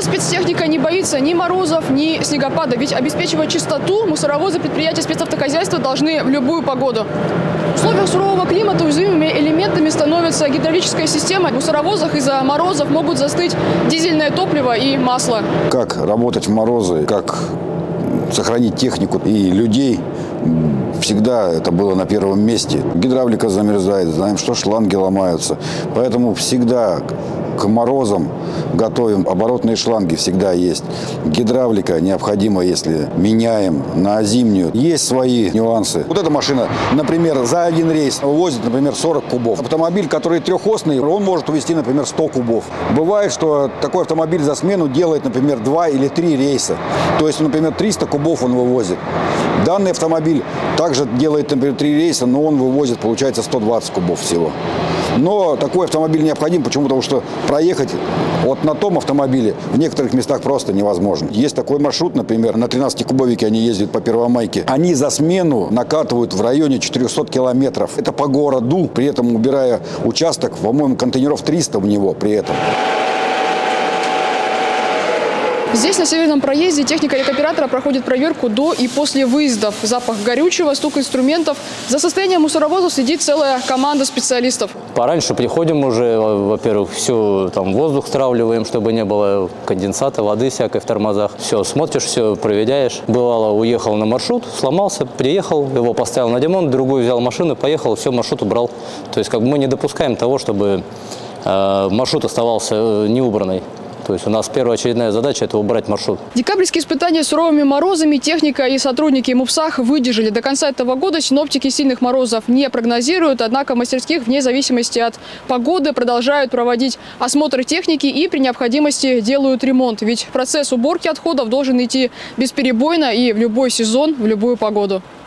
Эта спецтехника не боится ни морозов, ни снегопада, ведь обеспечивать чистоту мусоровозы предприятия спецавтохозяйства должны в любую погоду. В условиях сурового климата уязвимыми элементами становится гидравлическая система. В мусоровозах из-за морозов могут застыть дизельное топливо и масло. Как работать в морозы, как сохранить технику и людей, всегда это было на первом месте. Гидравлика замерзает, знаем, что шланги ломаются. Поэтому всегда к морозам готовим. Оборотные шланги всегда есть. Гидравлика необходима, если меняем на зимнюю. Есть свои нюансы. Вот эта машина, например, за один рейс возит, например, 40 кубов. Автомобиль, который трехосный, он может увезти, например, 100 кубов. Бывает, что такой автомобиль за смену делает, например, 2 или 3 рейса. То есть, например, 300 кубов он вывозит. Данный автомобиль также делает, например, 3 рейса, но он вывозит, получается, 120 кубов всего. Но такой автомобиль необходим, почему? Потому что проехать вот на том автомобиле в некоторых местах просто невозможно. Есть такой маршрут, например, на 13-кубовике они ездят по Первомайке. Они за смену накатывают в районе 400 километров. Это по городу, при этом убирая участок, по-моему, контейнеров 300 в него при этом. Здесь, на Северном проезде, техника рекоператора проходит проверку до и после выездов. Запах горючего, стук инструментов. За состоянием мусоровозов следит целая команда специалистов. Пораньше приходим уже, во-первых, все там воздух стравливаем, чтобы не было конденсата, воды всякой в тормозах. Все, смотришь, все проверяешь. Бывало, уехал на маршрут, сломался, приехал, его поставил на демонт, другой взял машину, поехал, все, маршрут убрал. То есть как бы мы не допускаем того, чтобы маршрут оставался неубранный. То есть у нас первоочередная задача – это убрать маршрут. Декабрьские испытания суровыми морозами техника и сотрудники МУПСАХ выдержали. До конца этого года синоптики сильных морозов не прогнозируют, однако в мастерских вне зависимости от погоды продолжают проводить осмотр техники и при необходимости делают ремонт. Ведь процесс уборки отходов должен идти бесперебойно и в любой сезон, в любую погоду.